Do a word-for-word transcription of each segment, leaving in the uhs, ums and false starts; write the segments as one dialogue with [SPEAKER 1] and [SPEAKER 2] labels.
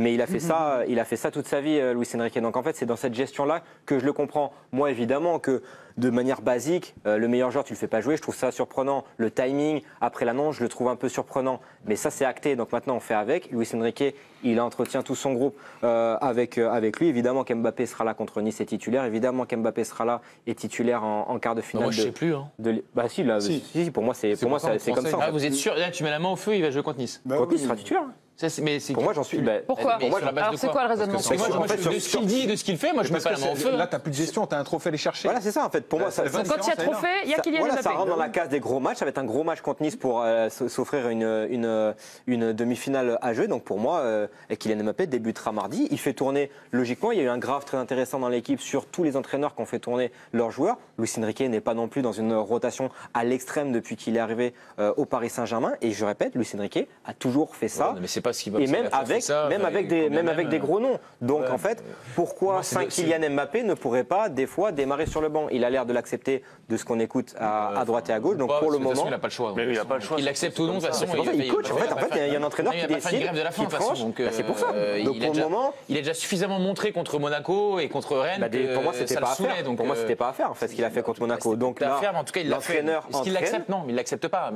[SPEAKER 1] mais il a fait ça, il a fait ça toute sa vie, Luis Enrique. Donc en fait, c'est dans cette gestion-là que je le comprends. Moi, évidemment, que de manière basique, euh, le meilleur joueur, tu le fais pas jouer. Je trouve ça surprenant. Le timing après l'annonce, je le trouve un peu surprenant. Mais ça, c'est acté. Donc maintenant, on fait avec. Luis Enrique, il entretient tout son groupe euh, avec euh, avec lui. Évidemment qu'Mbappé sera là contre Nice et titulaire. Évidemment qu'Mbappé sera là et titulaire en, en quart de finale.
[SPEAKER 2] Non, moi, je
[SPEAKER 1] de,
[SPEAKER 2] sais plus. Hein.
[SPEAKER 1] De, bah si, là, si. si, pour moi, c'est pour moi, c'est comme ça.
[SPEAKER 2] Ah, vous êtes sûr? Là, tu mets la main au feu, il va jouer contre Nice.
[SPEAKER 1] Bah, contre Nice, il sera titulaire.
[SPEAKER 2] Ça, mais
[SPEAKER 1] pour moi, j'en suis. Bah,
[SPEAKER 3] Pourquoi
[SPEAKER 2] pour moi,
[SPEAKER 3] alors, c'est quoi le raisonnement?
[SPEAKER 2] Parce que moi, en fait, de ce qu'il dit et de ce qu'il fait, moi, je mets pas la main au feu.
[SPEAKER 4] Là, t'as plus de gestion, t'as un trophée à aller chercher.
[SPEAKER 1] Voilà, c'est ça, en fait. Pour moi, ça.
[SPEAKER 3] Donc, quand il y a trophée, il y a Kylian
[SPEAKER 1] Mbappé.
[SPEAKER 3] Mbappé.
[SPEAKER 1] Ça rentre dans la case des gros matchs. Ça va être un gros match contre Nice pour euh, s'offrir une, une, une demi-finale à jouer. Donc, pour moi, euh, Kylian Mbappé débutera mardi. Il fait tourner, logiquement, il y a eu un graphe très intéressant dans l'équipe sur tous les entraîneurs qui ont fait tourner leurs joueurs. Luis Enrique n'est pas non plus dans une rotation à l'extrême depuis qu'il est arrivé euh, au Paris Saint-Germain. Et je répète, Luis Enrique a toujours fait ça.
[SPEAKER 2] Ouais, mais c'est pas ce qu'il va
[SPEAKER 1] et même avec, ça, même avec des, même avec des gros noms. Donc
[SPEAKER 2] ouais,
[SPEAKER 1] en fait, pourquoi cinq Kylian Mbappé ne pourrait pas des fois démarrer sur le banc? Il a l'air de l'accepter de ce qu'on écoute à, à droite et à gauche. Donc
[SPEAKER 2] pas,
[SPEAKER 1] pour le moment,
[SPEAKER 2] il n'a pas le choix.
[SPEAKER 5] Mais il n'a pas le choix.
[SPEAKER 2] Il accepte ou non de toute façon.
[SPEAKER 1] Il coach. En fait, en fait, il y a un entraîneur qui décide.
[SPEAKER 2] Il a grève de la faim de toute façon.
[SPEAKER 1] C'est pour ça. Donc pour le moment,
[SPEAKER 2] il a déjà suffisamment montré contre Monaco et contre Rennes.
[SPEAKER 1] Pour moi, c'était pas à faire. Pour moi, c'était pas à faire. En fait, ce qu'il a fait contre Monaco. Donc
[SPEAKER 2] là, en tout cas, il l'a fait. Est-ce qu'il l'accepte? Non, mais il l'accepte pas.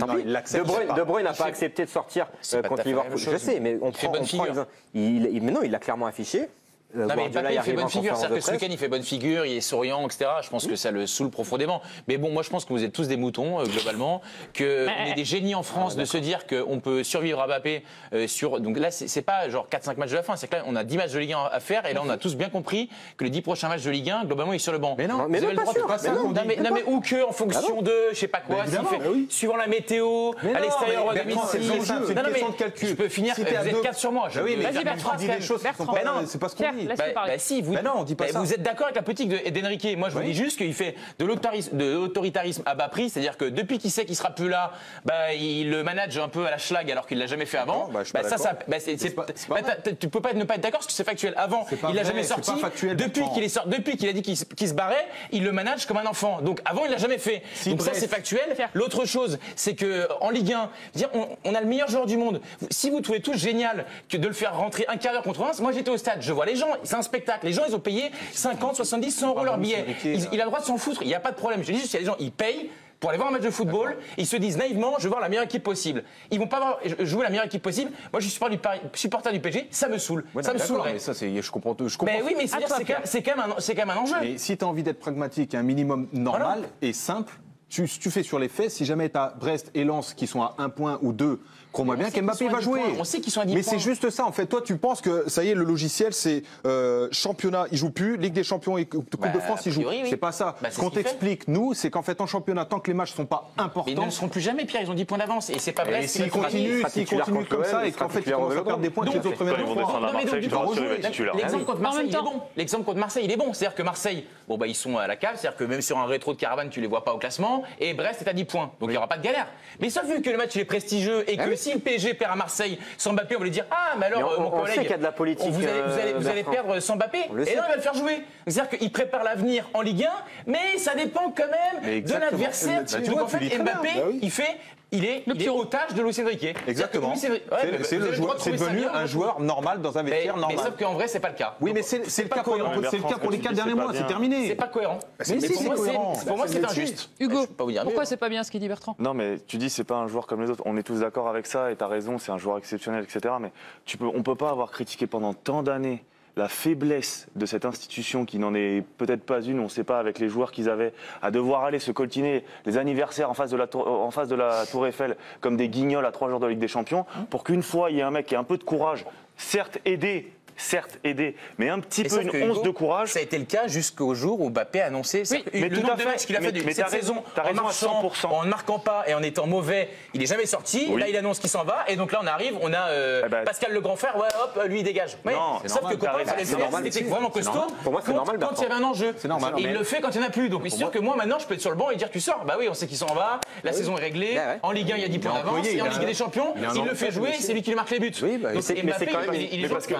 [SPEAKER 1] De Bruyne n'a pas accepté de sortir contre Liverpool. Je sais, mais on prend exemple. Mais non, il l'a clairement affiché.
[SPEAKER 2] Euh, non mais Mbappé il fait bonne figure, c'est-à-dire que ce week-end il fait bonne figure, il est souriant, et cetera. Je pense que ça le saoule profondément. Mais bon, moi je pense que vous êtes tous des moutons euh, globalement, que on est des génies en France ah, de se dire qu'on peut survivre à Mbappé euh, sur. Donc là c'est pas genre quatre cinq matchs de la fin, c'est que là on a dix matchs de Ligue un à faire et là on a tous bien compris que les dix prochains matchs de Ligue un globalement il est sur le banc.
[SPEAKER 4] Mais non,
[SPEAKER 1] mais
[SPEAKER 4] vous avez le droit de
[SPEAKER 1] pas ça.
[SPEAKER 2] Non, mais, non mais ou que en fonction ah de je sais pas quoi, fait, bah oui. suivant la météo, mais à l'extérieur ou à domicile.
[SPEAKER 4] C'est une question de calcul.
[SPEAKER 2] Je peux finir. Vous êtes quatre sur moi.
[SPEAKER 3] Vas-y Bertrand,
[SPEAKER 4] c'est pas ce qu'on dit.
[SPEAKER 3] Bah
[SPEAKER 2] si. Vous,
[SPEAKER 4] ben non, on dit pas ça.
[SPEAKER 2] Vous êtes d'accord avec la politique d'Enrique? Moi, je oui. vous dis juste qu'il fait de l'autoritarisme à bas prix, c'est-à-dire que depuis qu'il sait qu'il sera plus là, bah, il le manage un peu à la schlag alors qu'il l'a jamais fait avant.
[SPEAKER 4] Bah, bah, ça, ça, bah,
[SPEAKER 2] c'est, c'est, pas, bah, tu peux pas ne pas être d'accord parce que c'est factuel. Avant, il l'a jamais sorti. Depuis qu'il est sorti, depuis qu'il a dit qu'il qu se barrait, il le manage comme un enfant. Donc avant, il l'a jamais fait. Si Donc bref. ça, c'est factuel. L'autre chose, c'est que en Ligue un, dire, on, on a le meilleur joueur du monde. Si vous trouvez tout génial que de le faire rentrer un quart d'heure contre Reims, moi j'étais au stade, je vois les gens, c'est un spectacle. Les gens, ils ont payé cinquante, soixante-dix, cent euros leur billet. Il, il a le droit de s'en foutre, il n'y a pas de problème. Je dis juste, il y a des gens, ils payent pour aller voir un match de football, ils se disent naïvement, je veux voir la meilleure équipe possible. Ils vont pas voir, jouer la meilleure équipe possible. Moi, je suis supporter du, Paris, supporter du P S G, ça me saoule. Ouais, ça me saoulerait.
[SPEAKER 4] Mais ça, c'est, je comprends, je comprends.
[SPEAKER 2] Mais oui, mais c'est, c'est, quand, c'est, quand, quand même un enjeu.
[SPEAKER 4] Et si tu as envie d'être pragmatique, un minimum normal voilà. et simple, tu, tu fais sur les faits. Si jamais tu as Brest et Lens qui sont à un point ou deux, crois-moi bien qu'Mbappé va jouer.
[SPEAKER 2] On sait qu'ils sont à dix
[SPEAKER 4] Mais
[SPEAKER 2] points.
[SPEAKER 4] c'est juste ça, en fait. Toi, tu penses que ça y est, le logiciel, c'est euh, championnat, il joue plus, Ligue des Champions et Coupe bah, de France, il joue. Oui. C'est pas ça. Bah, ce qu'on t'explique, nous, c'est qu'en fait, en championnat, tant que les matchs sont pas importants.
[SPEAKER 2] Mais ils ne seront plus jamais, Pierre, ils ont dix points d'avance. Et c'est pas vrai.
[SPEAKER 4] Et s'ils continuent, s'ils continuent comme ça et qu'en fait, ils commencent à perdre des points que les autres
[SPEAKER 2] L'exemple contre Marseille, il est bon. L'exemple contre Marseille, il est bon. C'est-à-dire que Marseille, bon, bah, ils sont à la cave. C'est-à-dire que même sur un rétro de caravane, tu les vois pas au classement. Et Brest est à dix points. Donc il n'y aura pas de galère. Mais sauf vu que le match est prestigieux et que si le P S G perd à Marseille sans Mbappé, on va lui dire ah mais alors
[SPEAKER 1] mais on,
[SPEAKER 2] mon
[SPEAKER 1] on
[SPEAKER 2] collègue,
[SPEAKER 1] sait qu'il y a de la politique,
[SPEAKER 2] vous allez, vous allez, vous allez perdre sans Mbappé et non il va le faire jouer. C'est-à-dire qu'il prépare l'avenir en Ligue un, mais ça dépend quand même de l'adversaire. Donc en fait Mbappé, bah oui. il fait Il est, il est otage de Luis Enrique.
[SPEAKER 4] Exactement. C'est, ouais, c'est, c'est, le joueur, c'est devenu un joueur normal dans un vestiaire
[SPEAKER 2] mais,
[SPEAKER 4] normal.
[SPEAKER 2] Mais sauf qu'en vrai, c'est pas le cas.
[SPEAKER 4] Oui, mais c'est, c'est, le, cas pour, c'est le cas pour les quatre derniers mois, c'est terminé.
[SPEAKER 2] C'est pas cohérent.
[SPEAKER 4] Mais, mais si, c'est cohérent.
[SPEAKER 2] Pour moi, c'est injuste.
[SPEAKER 3] Hugo, pourquoi c'est pas bien ce qu'il dit Bertrand?
[SPEAKER 5] Non, mais tu dis c'est pas un joueur comme les autres. On est tous d'accord avec ça et t'as raison, c'est un joueur exceptionnel, et cetera. Mais tu peux, on peut pas avoir critiqué pendant tant d'années la faiblesse de cette institution qui n'en est peut-être pas une, on ne sait pas, avec les joueurs qu'ils avaient, à devoir aller se coltiner les anniversaires en face de la tour, en face de la Tour Eiffel comme des guignols à trois jours de Ligue des Champions, pour qu'une fois il y ait un mec qui ait un peu de courage, certes aidé, certes aidé, mais un petit mais peu une once Hugo, de courage.
[SPEAKER 2] Ça a été le cas jusqu'au jour où Mbappé a annoncé
[SPEAKER 5] oui,
[SPEAKER 2] mais le nombre de matchs qu'il a fait de cette raison, en marchant, en ne marquant pas et en étant mauvais, il n'est jamais sorti. Oui. Là, il annonce qu'il s'en va et donc là, on arrive, on a euh, eh ben, Pascal le grand frère, ouais, hop, lui il dégage. Oui. Non, sauf normal, que Copain, fallait le faire, c'était vraiment costaud.
[SPEAKER 1] Pour moi, c'est normal.
[SPEAKER 2] Quand il y avait un enjeu,
[SPEAKER 4] c'est normal.
[SPEAKER 2] Et il le fait quand il n'y en a plus. Donc, c'est sûr que moi, maintenant, je peux être sur le banc et dire tu sors. Bah oui, on sait qu'il s'en va. La saison est réglée. En Ligue un, il y a dix points d'avance. Et en Ligue des Champions, il le fait jouer. C'est lui qui lui marque les buts.
[SPEAKER 1] Oui, c'est quand même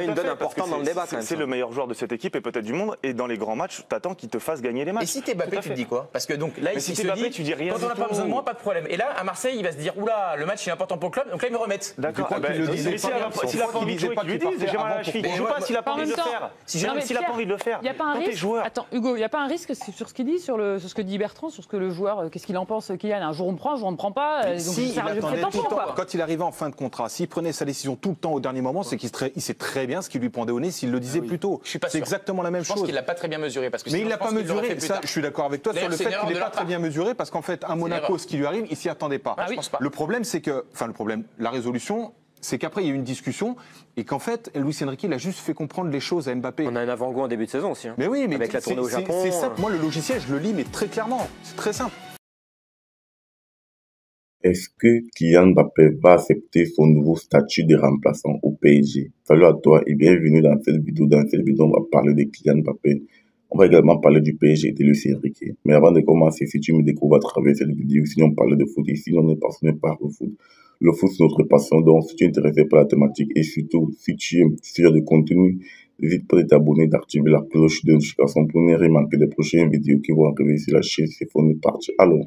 [SPEAKER 1] une donne importante dans le débat.
[SPEAKER 5] C'est le meilleur joueur de cette équipe et peut-être du monde. Et dans les grands matchs, t'attends qu'il te fasse gagner les matchs.
[SPEAKER 2] Et si t'es Mbappé, tu te dis quoi? Parce que donc là, il se dit,
[SPEAKER 5] tu dis rien.
[SPEAKER 2] Quand on n'a pas besoin de moi, pas de problème. Et là, à Marseille, il va se dire, oula, le match est important pour le club, donc là, ils me remettent.
[SPEAKER 5] D'accord. S'il a pas envie de jouer, qu'il lui dise. J'ai mal à la cheville. Je joue pas s'il a pas envie de le faire. S'il a pas envie de le faire.
[SPEAKER 3] Il n'y a pas un risque. Attends, Hugo, il n'y a pas un risque sur ce qu'il dit, sur ce que dit Bertrand, sur ce que le joueur, qu'est-ce qu'il en pense, Kylian. Un jour on prend, un jour on ne prend pas.
[SPEAKER 4] Quand il arrivait en fin de contrat, s'il prenait sa décision tout le temps au dernier moment, c'est qu'il sait très bien ce qui lui pendait au nez s'il le disait plus tôt. C'est exactement la même chose.
[SPEAKER 2] Je pense qu'il l'a pas très bien mesuré.
[SPEAKER 4] Mais il l'a pas mesuré. Je suis d'accord avec toi sur le fait qu'il n'est pas très bien mesuré parce qu'en fait, à Monaco, ce qui lui arrive, il s'y attendait pas. Le problème, c'est que, enfin le problème, la résolution. C'est qu'après, il y a eu une discussion et qu'en fait, Luis Enrique, il a juste fait comprendre les choses à Mbappé.
[SPEAKER 1] On a un avant-goût en début de saison aussi. Hein.
[SPEAKER 4] Mais oui, mais
[SPEAKER 1] avec la tournée au Japon.
[SPEAKER 4] C'est simple. Moi, le logiciel, je le lis, mais très clairement. C'est très simple.
[SPEAKER 6] Est-ce que Kylian Mbappé va accepter son nouveau statut de remplaçant au P S G? Salut à toi et bienvenue dans cette vidéo. Dans cette vidéo, on va parler de Kylian Mbappé. On va également parler du P S G et de Luis Enrique. Mais avant de commencer, si tu me découvres à travers cette vidéo, si on parle de foot ici, on est passionné par le foot. Le foot, c'est notre passion, donc si tu es intéressé par la thématique et surtout, si tu aimes ce genre de contenu, n'hésite pas à t'abonner, d'activer la cloche de notification pour ne rien manquer des prochaines vidéos qui vont arriver sur la chaîne. C'est fini parti. Alors,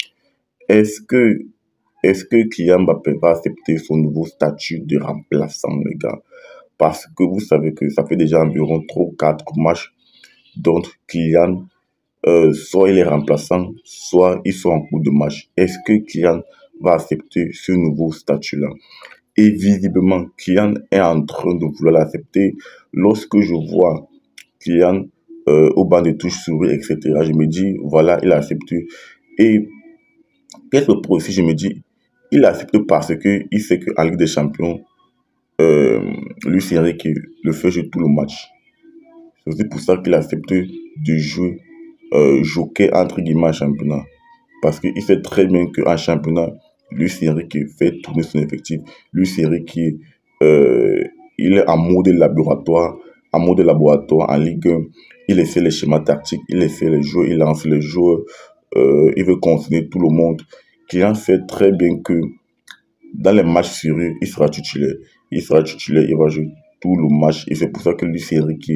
[SPEAKER 6] est-ce que, est-ce que Kylian Mbappé va accepter son nouveau statut de remplaçant, les gars? Parce que vous savez que ça fait déjà environ trois ou quatre matchs dont Kylian, euh, soit il est remplaçant, soit ils sont en cours de match. Est-ce que Kylian va accepter ce nouveau statut-là? Et visiblement, Kylian est en train de vouloir l'accepter. Lorsque je vois Kylian euh, au banc de touche, souris, et cetera, je me dis, voilà, il a accepté. Et quelque part aussi, je me dis, il accepte parce qu'il sait qu'en Ligue des Champions, euh, Luis Enrique le fait jouer tout le match. C'est aussi pour ça qu'il a accepté de jouer euh, joker entre guillemets en championnat. Parce qu'il sait très bien qu'en championnat, Luis Enrique fait tourner son effectif. Luis Enrique, euh, il est en mode laboratoire, en mode laboratoire en Ligue un. Il essaie les schémas tactiques, il essaie les jeux, il lance les joueurs, euh, il veut consigner tout le monde. Kylian sait très bien que dans les matchs sérieux, il sera titulaire. Il sera titulaire, il va jouer tout le match. Et c'est pour ça que Luis Enrique,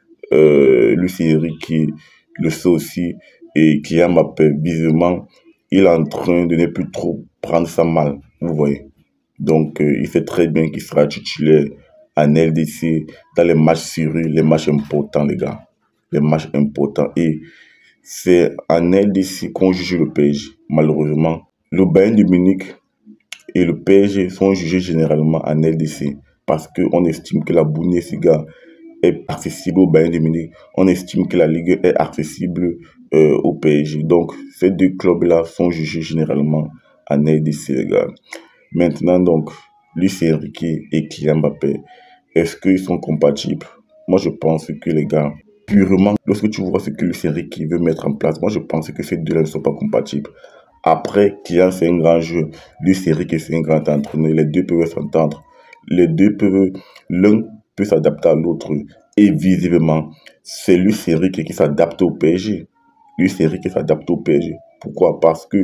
[SPEAKER 6] euh, Luis Enrique le sait aussi. Et Kylian Mbappé, visiblement, il est en train de ne plus trop prendre ça mal, vous voyez. Donc, euh, il sait très bien qu'il sera titulaire en L D C dans les matchs sérieux, les matchs importants, les gars. Les matchs importants. Et c'est en L D C qu'on juge le P S G. Malheureusement, le Bayern de Munich et le P S G sont jugés généralement en L D C parce qu'on estime que la Bundesliga est accessible au Bayern de Munich. On estime que la Ligue est accessible euh, au P S G. Donc, ces deux clubs-là sont jugés généralement en L D C, les gars. Maintenant, donc, Luis Enrique et Kylian Mbappé, est-ce qu'ils sont compatibles? Moi, je pense que, les gars, purement, lorsque tu vois ce que Luis Enrique veut mettre en place, moi, je pense que ces deux-là ne sont pas compatibles. Après, Kylian, c'est un grand jeu. Luis Enrique, c'est un grand entraîneur. Les deux peuvent s'entendre. Les deux peuvent... L'un peut s'adapter à l'autre. Et visiblement, c'est Luis Enrique qui s'adapte au P S G. Luis Enrique s'adapte au P S G. Pourquoi? Parce que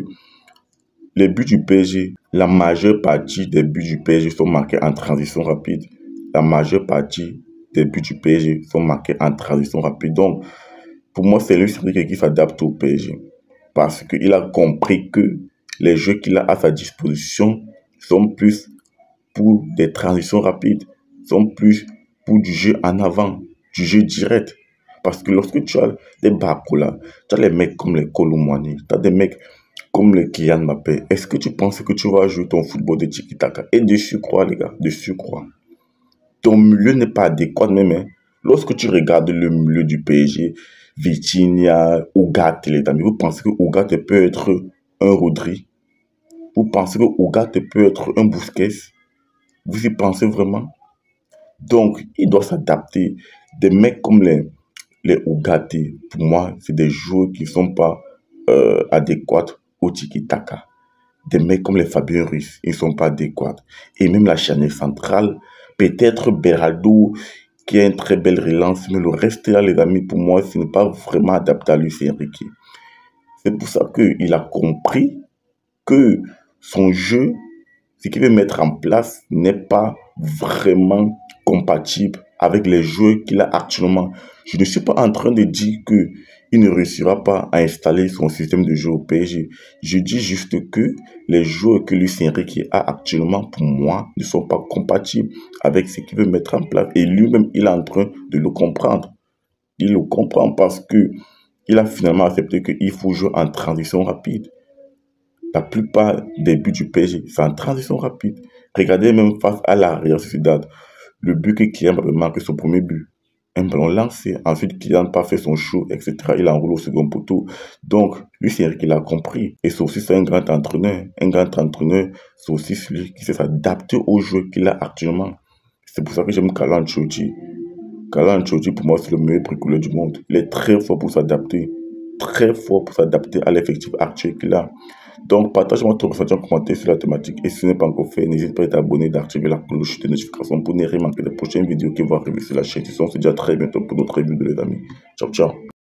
[SPEAKER 6] les buts du P S G, la majeure partie des buts du P S G sont marqués en transition rapide. La majeure partie des buts du P S G sont marqués en transition rapide. Donc, pour moi, c'est Luis Enrique qui s'adapte au P S G. Parce qu'il a compris que les jeux qu'il a à sa disposition sont plus pour des transitions rapides, sont plus pour du jeu en avant, du jeu direct. Parce que lorsque tu as des Barcola, tu as les mecs comme les Kolo Muani, tu as des mecs comme le Kylian Mbappé, est-ce que tu penses que tu vas jouer ton football de tiki-taka? Et de surcroît, les gars, de surcroît, ton milieu n'est pas adéquat même. Hein. Lorsque tu regardes le milieu du P S G, Vitinha, Ugarte, les amis, vous pensez que Ugarte peut être un Rodri? Vous pensez que Ugarte peut être un Busquets? Vous y pensez vraiment? Donc, il doit s'adapter. Des mecs comme les, les Ugarte, pour moi, c'est des joueurs qui ne sont pas euh, adéquats au tiki-taka. Des mecs comme les Fabien Ruiz, ils ne sont pas adéquats. Et même la charnière centrale, peut-être Beraldo, qui a une très belle relance, mais le reste là, les amis, pour moi, ce n'est pas vraiment adapté à Luis Enrique. C'est pour ça qu'il a compris que son jeu, ce qu'il veut mettre en place, n'est pas vraiment compatible avec les joueurs qu'il a actuellement. Je ne suis pas en train de dire que il ne réussira pas à installer son système de jeu au P S G. Je dis juste que les joueurs que Luis Enrique a actuellement, pour moi, ne sont pas compatibles avec ce qu'il veut mettre en place. Et lui-même, il est en train de le comprendre. Il le comprend parce que il a finalement accepté qu'il faut jouer en transition rapide. La plupart des buts du P S G, c'est en transition rapide. Regardez même face à la Real Sociedad, le but que Kylian Mbappé marque, son premier but. Un ballon lancé, ensuite Kylian n'a pas fait son show, et cetera. Il enroule au second poteau. Donc, lui, c'est Eric qui l'a compris. Et c'est aussi c'est un grand entraîneur. Un grand entraîneur, c'est aussi celui qui sait s'adapter aux jeux qu'il a actuellement. C'est pour ça que j'aime Carlo Ancelotti. Carlo Ancelotti, pour moi, c'est le meilleur bricoleur du monde. Il est très fort pour s'adapter. Très fort pour s'adapter à l'effectif actuel qu'il a. Donc, partage-moi ton ressenti en commentaire sur la thématique. Et si ce n'est pas encore fait, n'hésite pas à t'abonner, d'activer la cloche de notification pour ne rien manquer des prochaines vidéos qui vont arriver sur la chaîne. On se dit à très bientôt pour d'autres vidéos, les amis. Ciao, ciao.